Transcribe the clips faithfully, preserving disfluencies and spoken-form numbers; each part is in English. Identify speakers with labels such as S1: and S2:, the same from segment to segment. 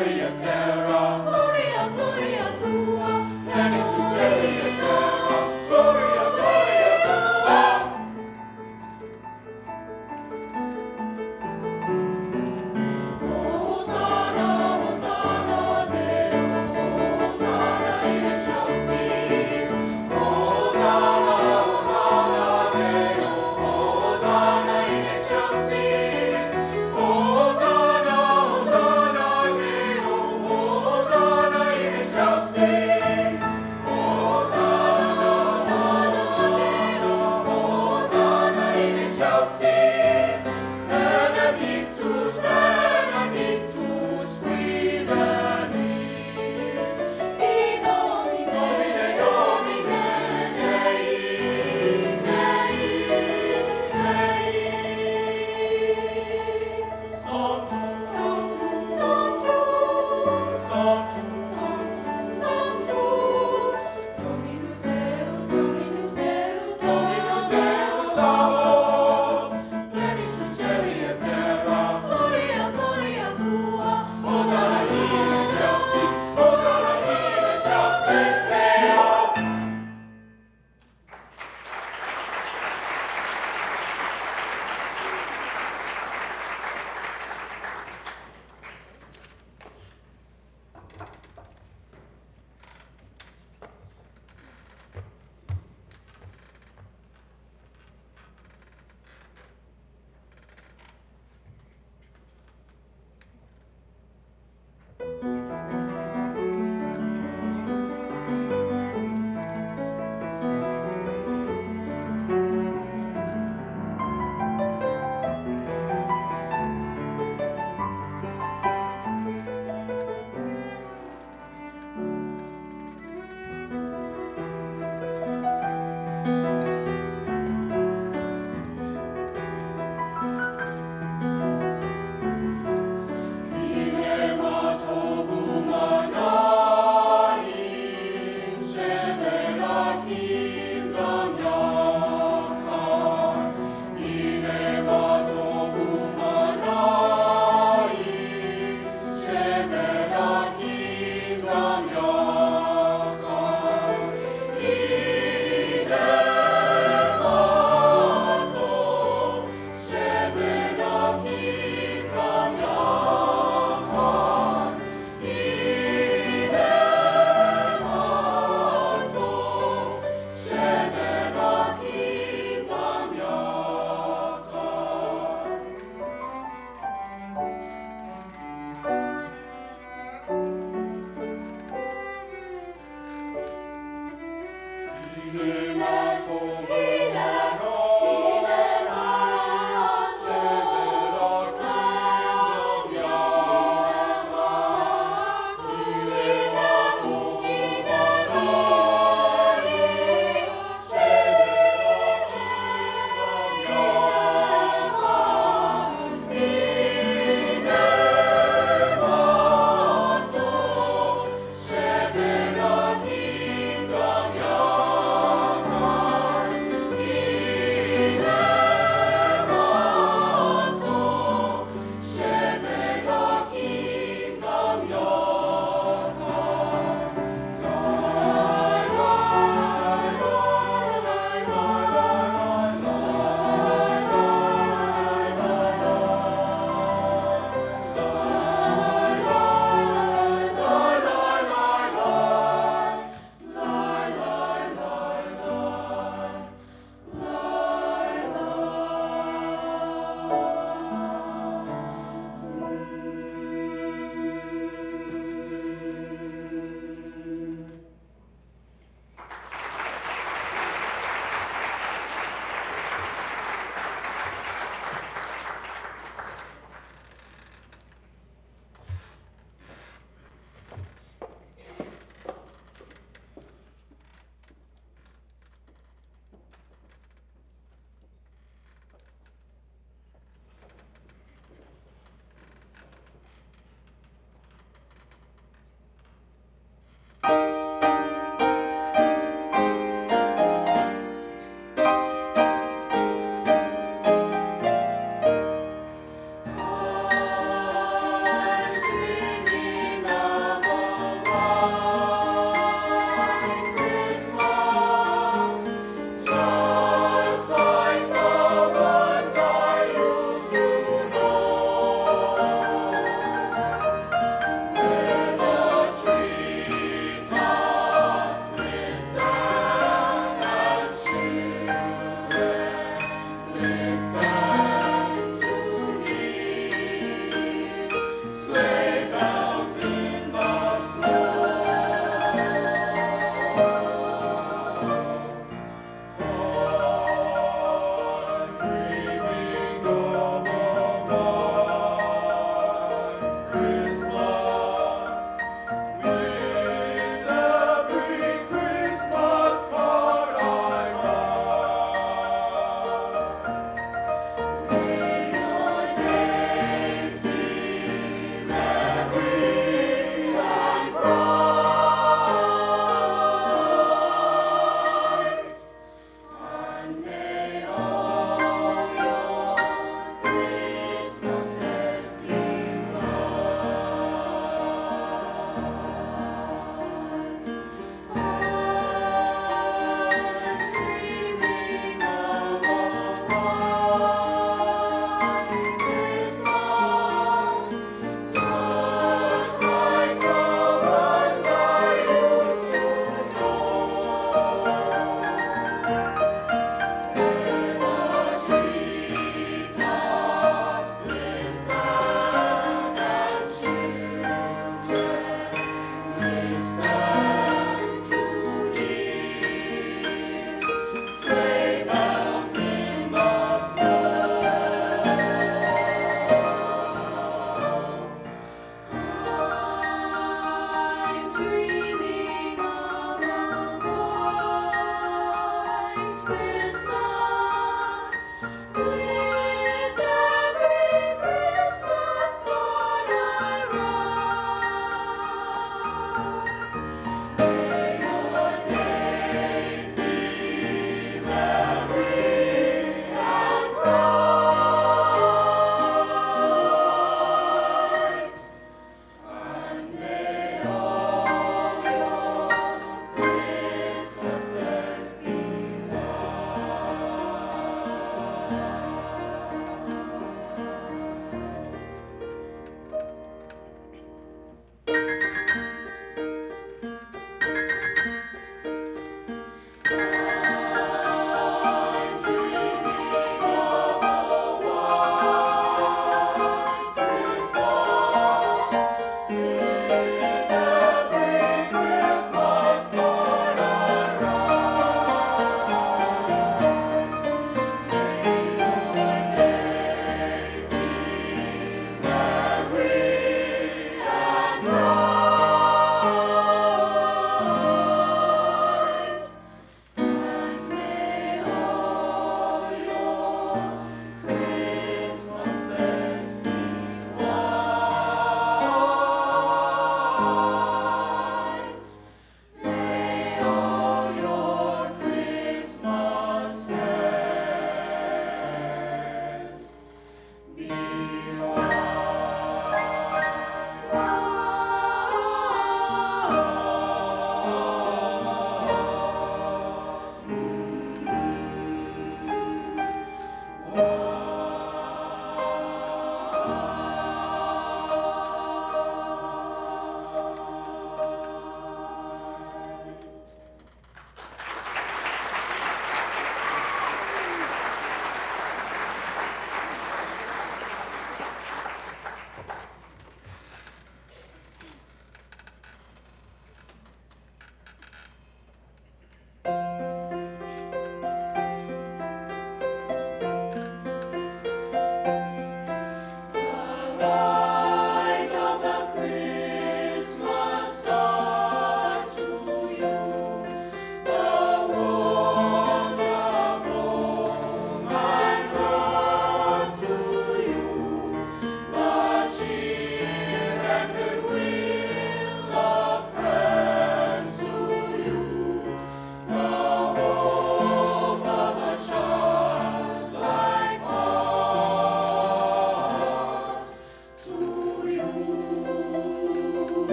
S1: cieli e terra, gloria, gloria tua, vieni su cieli e terra, gloria, gloria tua. Hosanna, Hosanna Deo, Hosanna in excelsis, Hosanna, Hosanna Deo, Hosanna in excelsis, Hosanna, Hosanna Deo, Hosanna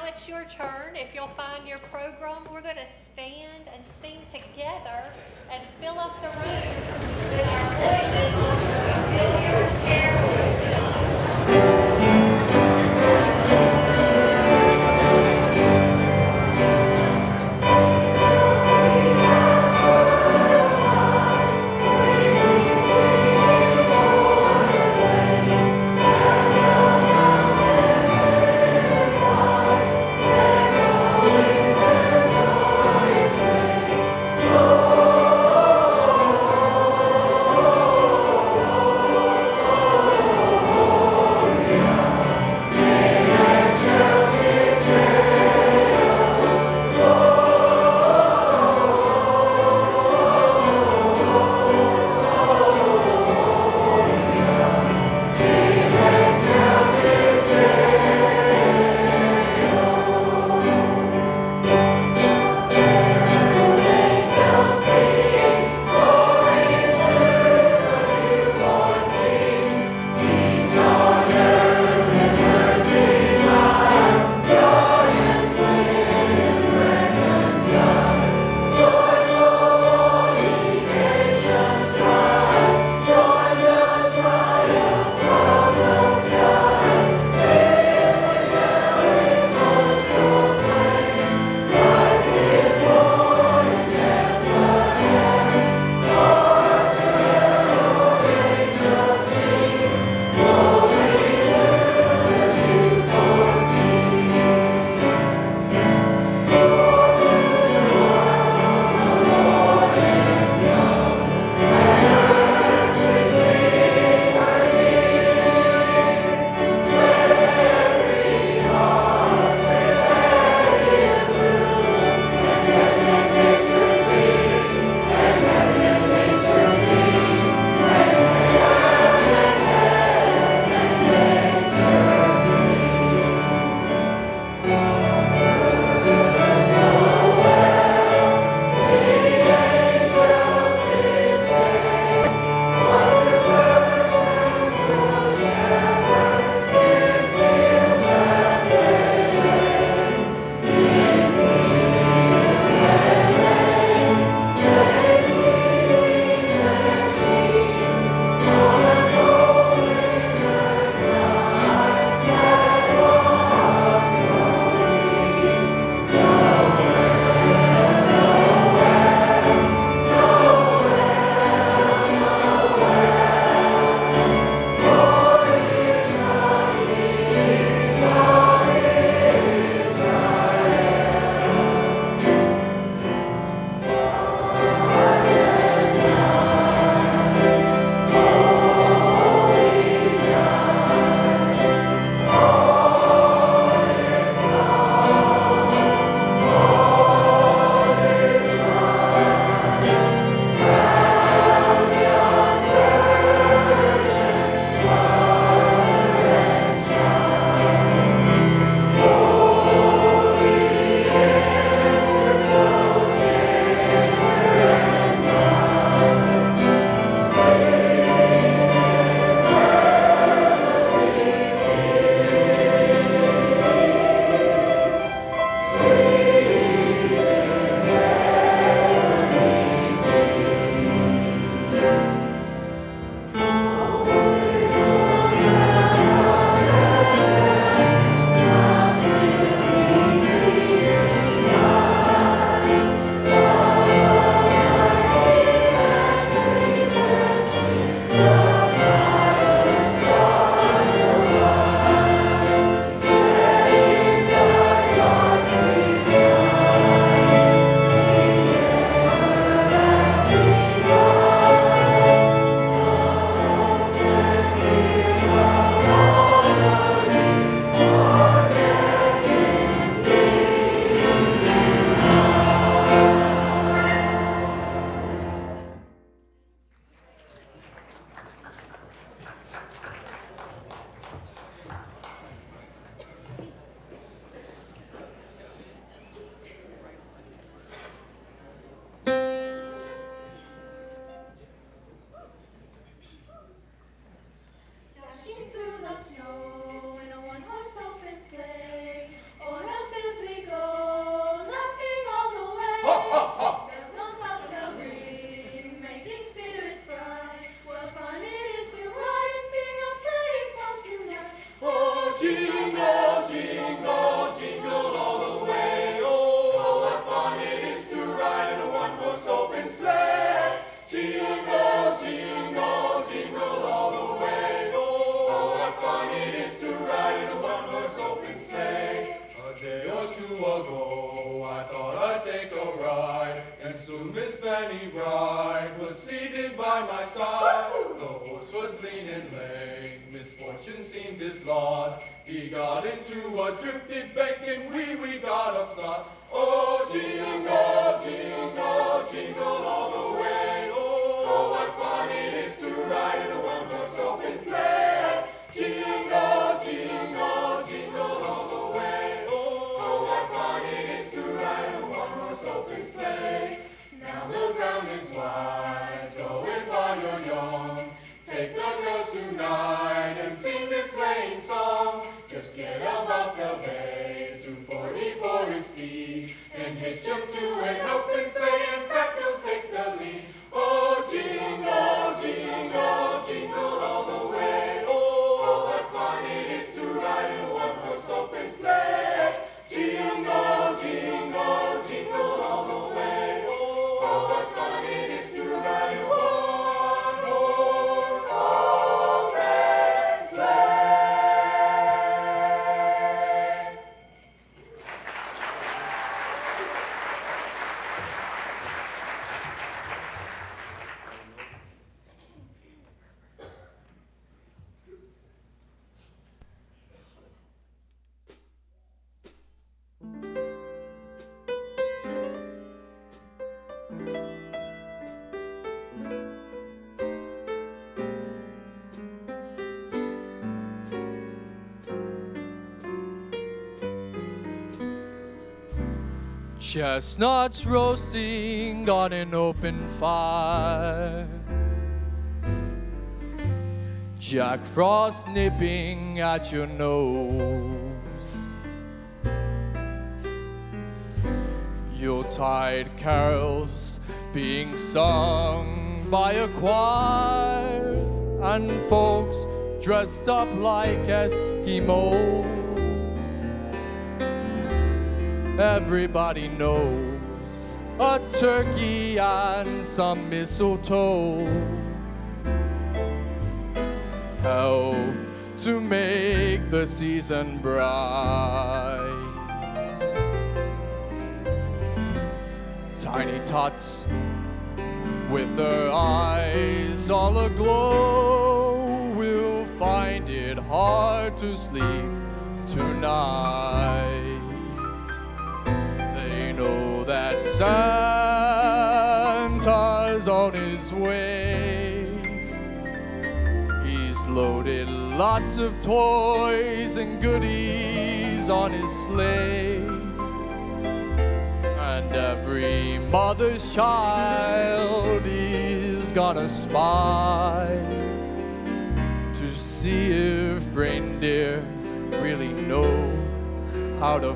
S2: it's your turn, if you'll find your program, we're going to stand and sing together and fill up the room with our voices. Fill your chair with this.
S1: Oh ago, I thought I'd take a ride, and soon Miss Fanny Ride was seated by my side. The horse was lean and lame, misfortune seemed his lot. He got into a drifted bank, and we, we got upside. Oh, jingle, jingle, jingle all the way. Oh, what fun it is to ride in a one-horse open sleigh. Jingle, jingle, jingle all the way. Oh, what fun it is to ride in a one-horse open sleigh. Now the ground is wide, go it while you're young. Take the girls tonight and sing this sleighing song. Just get a bobtail bay, two forty for his speed, and hitch him to an open sleigh, and back he'll take the lead. Oh, jingle, jingle, jingle all the way. Oh, what fun it is to ride in a one-horse open sleigh. Jingle, jingle, jingle all the way. Oh, what fun it is to ride in a one-horse open sleigh.
S3: Chestnuts roasting on an open fire, Jack Frost nipping at your nose, Yuletide carols being sung by a choir, and folks dressed up like Eskimos. Everybody knows a turkey and some mistletoe help to make the season bright. Tiny tots with their eyes all aglow will find it hard to sleep tonight. They know that Santa's on his way. He's loaded lots of toys and goodies on his sleigh. And every mother's child is gonna spy to see if reindeer really know how to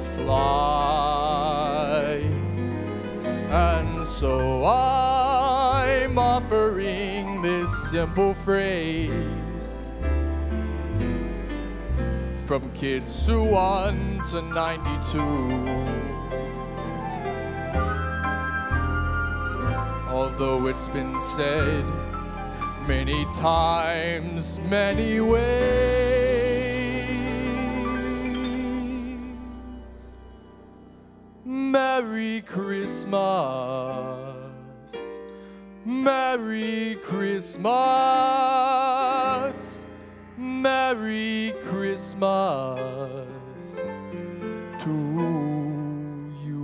S3: fly. And so I'm offering this simple phrase from kids who one to ninety-two. Although it's been said many times, many ways, Merry Christmas, Merry Christmas, Merry Christmas to you.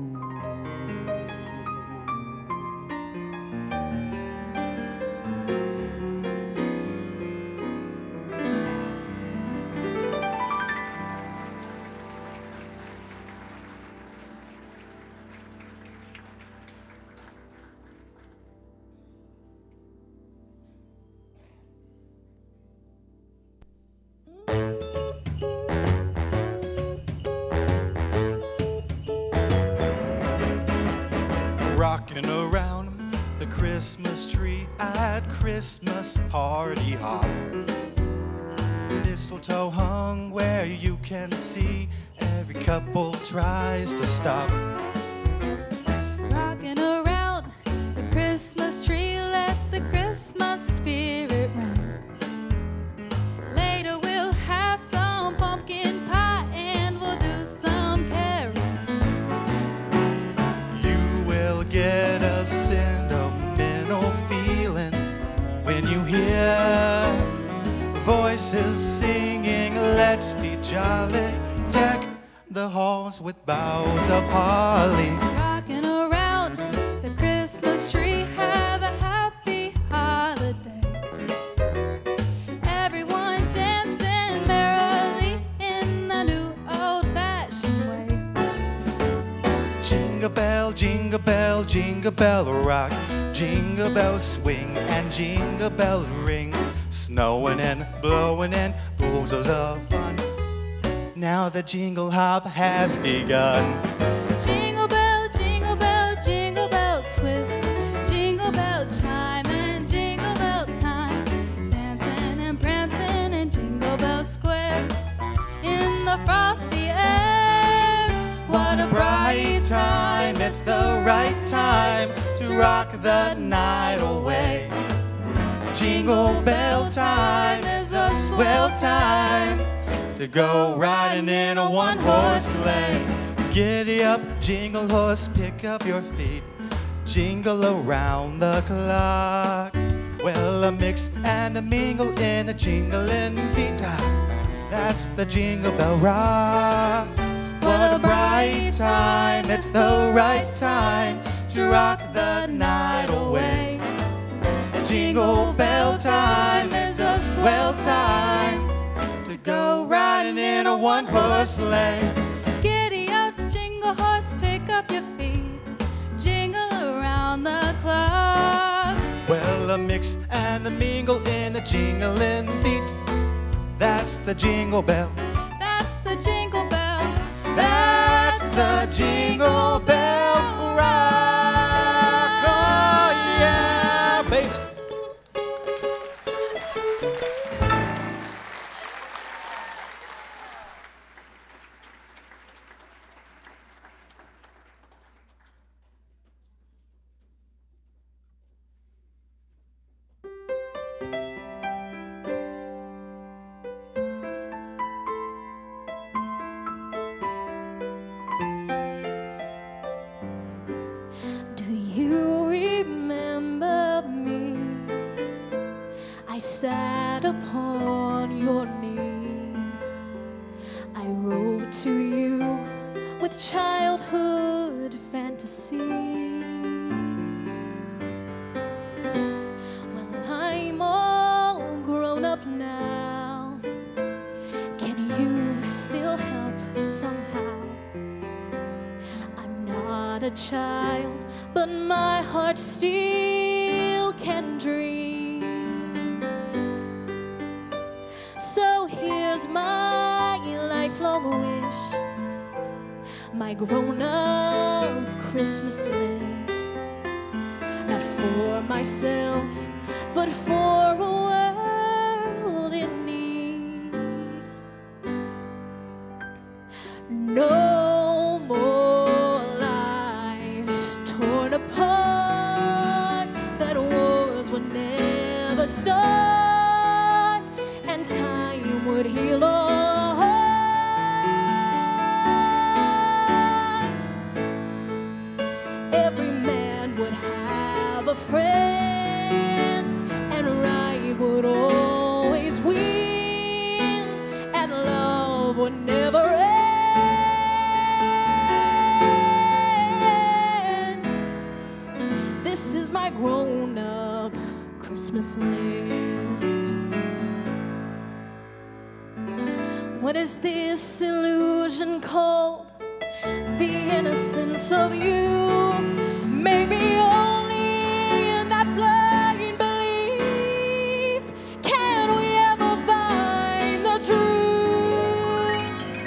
S4: Rocking around the Christmas tree at Christmas party hop. Mistletoe hung where you can see, every couple tries to stop.
S5: Rocking around the Christmas tree, let the Christmas spirit ring. Later we'll have some pumpkin pie and we'll do some caroling.
S4: sentimental feeling when you hear voices singing, let's be jolly, deck the halls with boughs of holly.
S5: Rocking around the Christmas tree, have a happy holiday. Everyone dancing merrily in the new old-fashioned way.
S4: Jingle bell, jingle bell, jingle bell rock, jingle bells swing and jingle bells ring. Snowing and blowing and bullseyes of fun. Now the jingle hop has begun.
S5: Jingle bell, jingle bell, jingle bell twist. Jingle bell chime and jingle bell time. Dancing and prancing in Jingle Bell Square. In the frosty air. What a bright time, it's the right time to rock the night away. Jingle bell time is a swell time to go riding in a one-horse sleigh. Giddy up, jingle horse, pick up your feet. Jingle around the clock. Well, a mix and a mingle in a jingling beat. That's the Jingle Bell Rock. What a bright time, it's the right time to rock the night away. Jingle bell time is a swell time to go riding in a one-horse sleigh. Giddy up, jingle horse, pick up your feet. Jingle around the clock. Well, a mix and a mingle in a jingling beat. That's the Jingle Bell. That's the Jingle Bell. That's the Jingle Bell Rock. Oh, yeah, baby.
S6: Sat upon your knee, I wrote to you with childhood fantasies. Well, I'm all grown up now. Can you still help somehow? I'm not a child, but my heart still can dream. So here's my lifelong wish, my grown-up Christmas list. Not for myself, but for a world in need. No more lives torn apart, that wars would never start. Time would heal all hearts. Every man would have a friend, and right would always win, and love would never end. This is my grown-up Christmas list. What is this illusion called? The innocence of youth. Maybe only in that blind belief can we ever find the truth.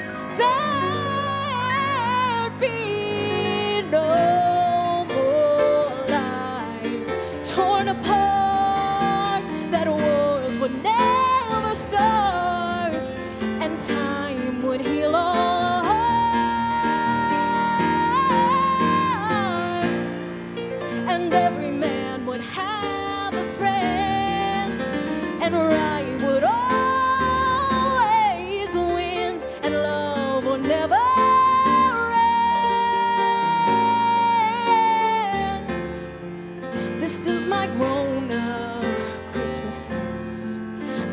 S6: There'd be no more lives torn apart, that wars would never start, and time would heal all hearts.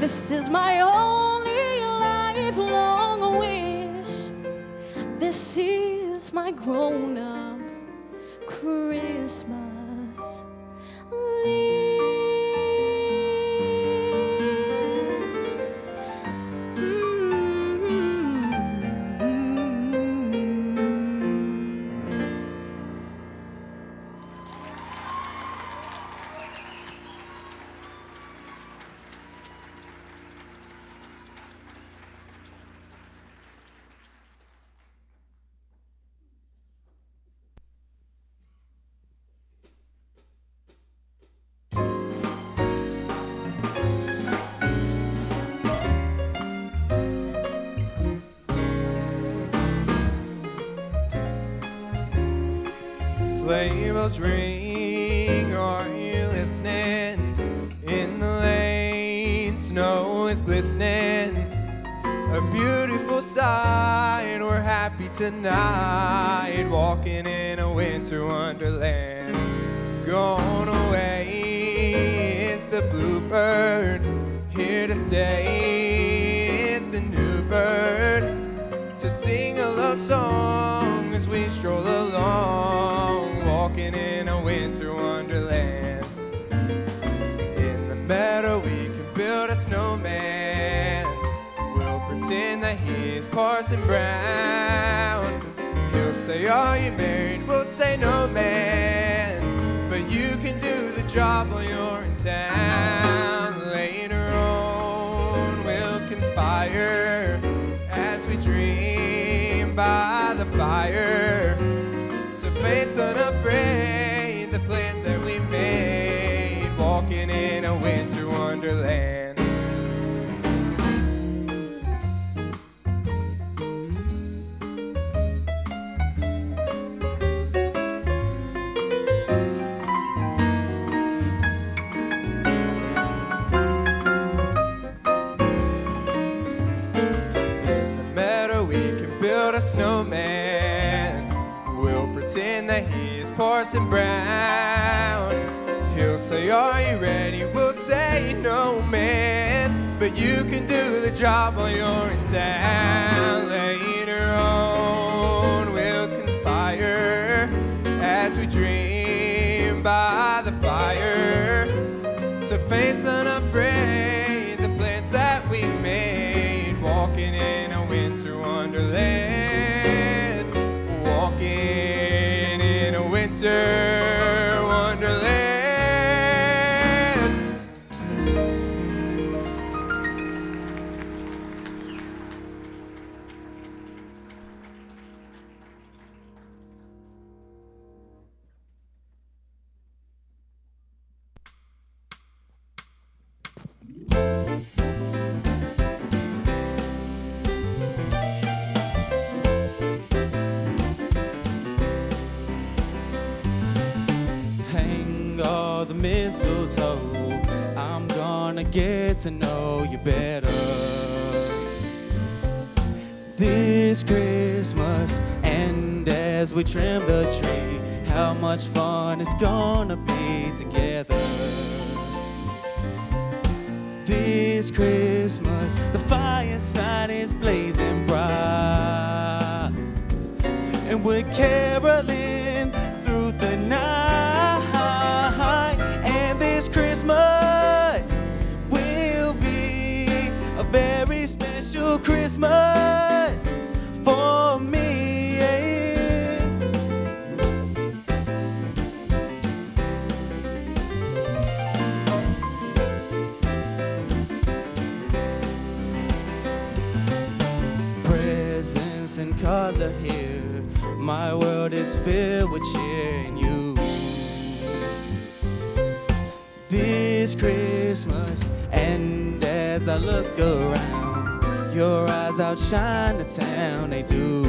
S6: This is my only lifelong wish. This is my grown-up Christmas list. Mm-hmm.
S7: Sleigh bells ring, are you listening? In the lane, snow is glistening. A beautiful sight, we're happy tonight, walking in a winter wonderland. Gone away is the bluebird, here to stay is the new bird, to sing a love song as we stroll along, walking in a winter wonderland. In the meadow we can build a snowman, we'll pretend that he's Parson Brown. He'll say, are you married? We'll say, no man, but you can do the job while you're in town. Later on we'll conspire as we dream by the fire, to face unafraid the plans that we made, walking in a winter wonderland. A snowman, we'll pretend that he is Parson Brown. He'll say, are you ready? We'll say, no man, but you can do the job while you're in town. Later on we'll conspire as we dream by the fire, to face unafraid the plans that we made, walking in a winter wonderland. Walking in a winter wonderland.
S8: All the mistletoe, I'm gonna get to know you better this Christmas. And as we trim the tree, how much fun it's gonna be together this Christmas. The fireside is blazing bright, and we're caroling through the night. And this Christmas will be a very special Christmas for me. Presents and cards are here, my world is filled with cheer and you. This Christmas, and as I look around, your eyes outshine the town, they do.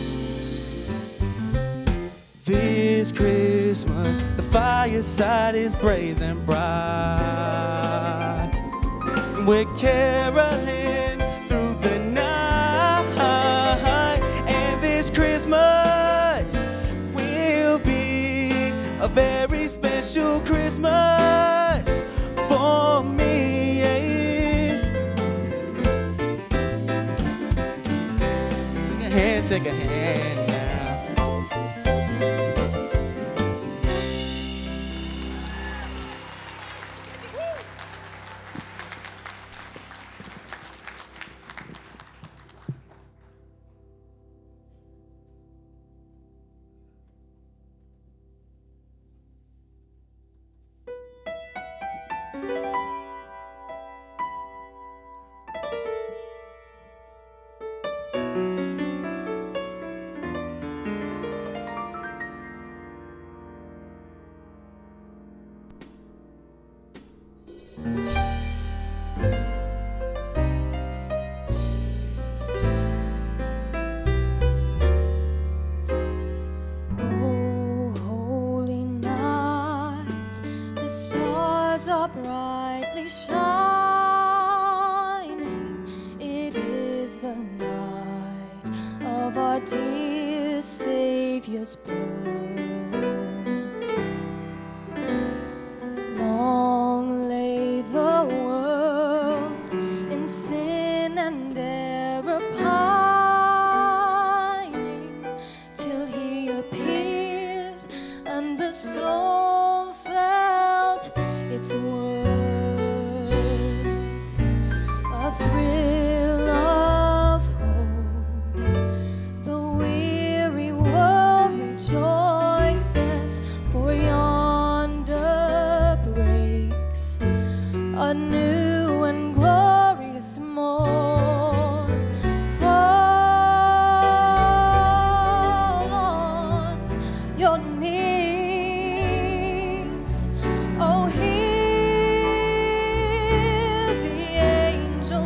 S8: This Christmas, the fireside is blazing bright, and we're caroling through the night. And this Christmas will be a very special Christmas for me.
S6: are brightly shining. It is the night of our dear Savior's birth. Long lay the world in sin and error pining, till he appeared and the soul felt its worth. A thrill of hope, the weary world rejoices, for yonder breaks a new and glorious morn. Fall on your knees, oh, hear the angel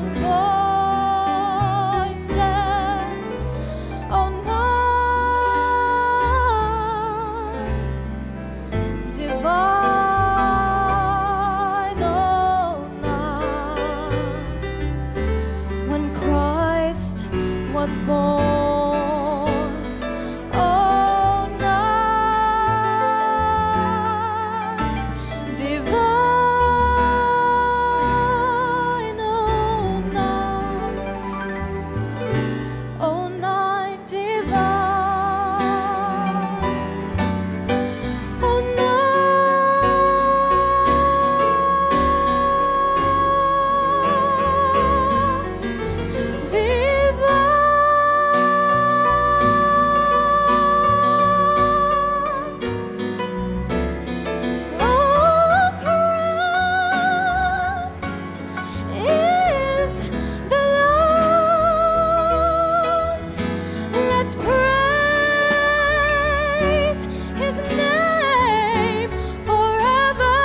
S6: voices, oh, night divine, oh, night when Christ was born, oh, night divine, oh, night, oh, night divine, oh, night divine. Oh, Christ is the Lord. Let's praise His name forever.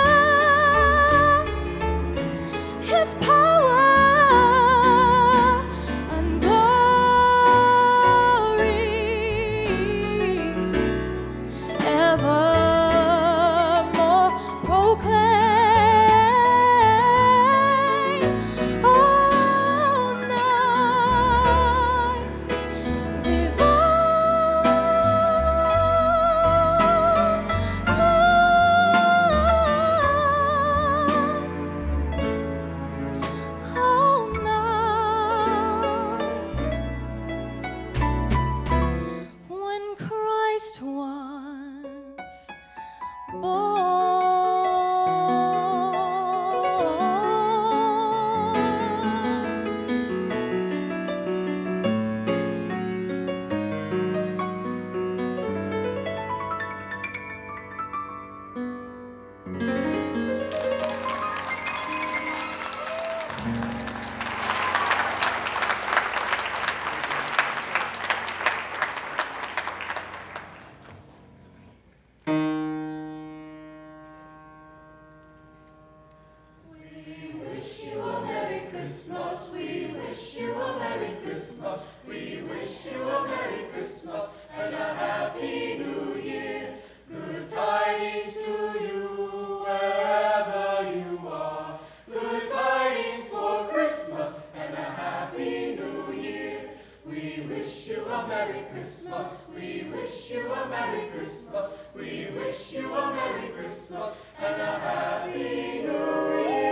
S6: His power and glory evermore proclaim. Oh, night divine, oh, night when Christ was
S1: Christmas, we wish you a Merry Christmas and a Happy New Year.